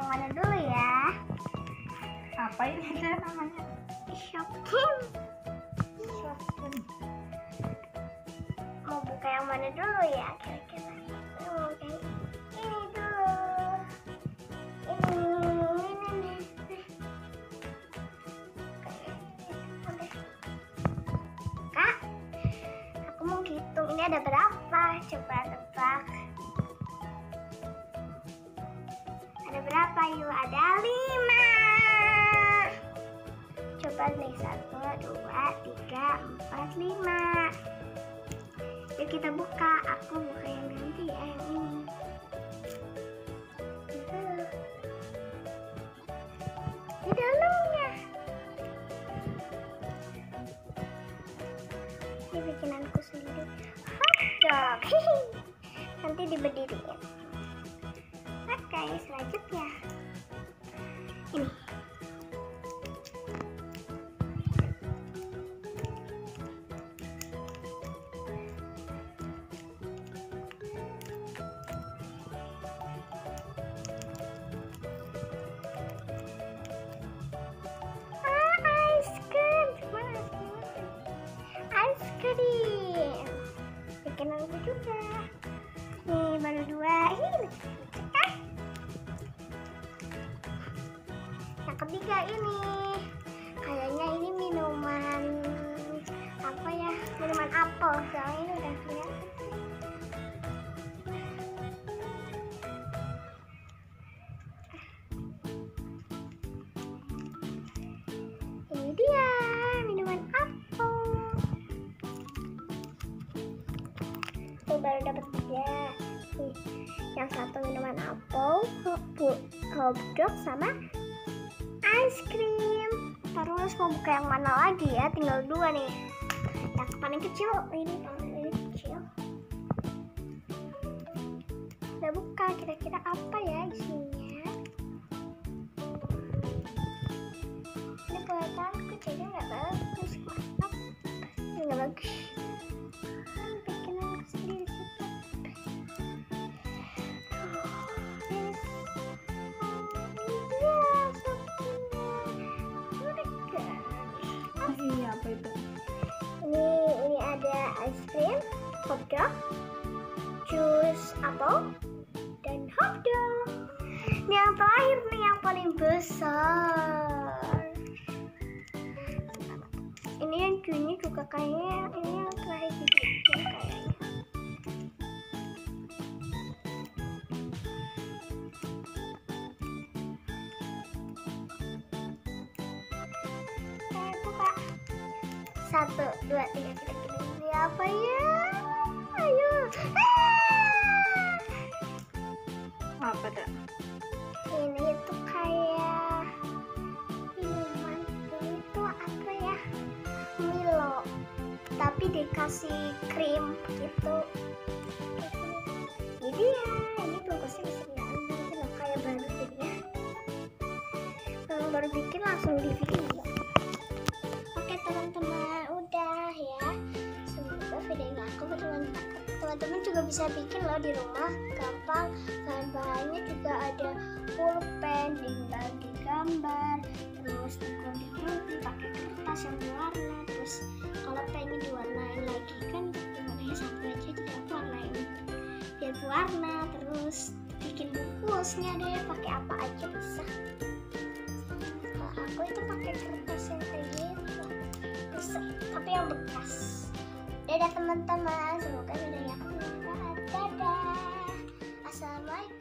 mana dulu ya? Apa ini namanya? Shopkins. Mau buka yang mana dulu ya kira-kira? Mau buka ini dulu. Ini. Kak, aku mau hitung ini ada berapa? Coba tebak. Ada berapa yuk? Ada 5. Coba nih 1, 2, 3, 4, 5. Yuk kita buka. Aku buka yang nanti ya, yang ini. Di dalamnya. Ini bikinanku sendiri. Hotdog. Nanti diberdiriin. Oke, selanjutnya ini. Ice cream. Bikin aku juga. Nih baru 2. Ini kan? Yang ketiga ini. Kayaknya ini minuman apa ya? Minuman apel. Soalnya ini udah kelihatan. Ini dia minuman apel. Tuh baru dapat 3. Nih, yang satu minuman apel, hotdog sama ice cream. Terus mau buka yang mana lagi ya? Tinggal 2 nih. Yang paling kecil ini kecil. Udah buka, kira-kira apa ya isinya? Ini kelihatanku jadi nggak bagus. Maaf, ini nggak bagus. Bikinanku sendiri juga. Ini apa itu? Ini ada ice cream, hotdog, jus apel, dan hotdog. Ini yang terakhir nih, yang paling besar. Ini yang cuy juga kayaknya ini yang terakhir juga kayaknya. Buka. 1, 2, 3, kira-kira ini apa ya? Ayo. Apa tuh? Ini tuh kayak minuman. Ini tuh apa ya? Milo. Tapi dikasih krim gitu. Ini dia. Ini bungkusnya bisa diambil. Ini loh kayak baru bikin. Kalau baru bikin langsung di video. Oke teman-teman, udah ya. Semoga videonya aku bermanfaat. Teman-teman juga bisa bikin loh di rumah, gampang. Bahan-bahannya juga ada pulpen, dibagi gambar, terus digunting pakai kertas yang berwarna. Terus kalau pengen diwarnain lagi kan warnanya satu aja, jadi aku warnain biar berwarna. Terus bikin bungkusnya deh, pakai apa aja bisa. Kalau aku itu pakai kertas yang kayak gitu, bisa, tapi yang bekas. Dadah teman-teman, semoga videonya aku bermanfaat. Dadah. Assalamualaikum.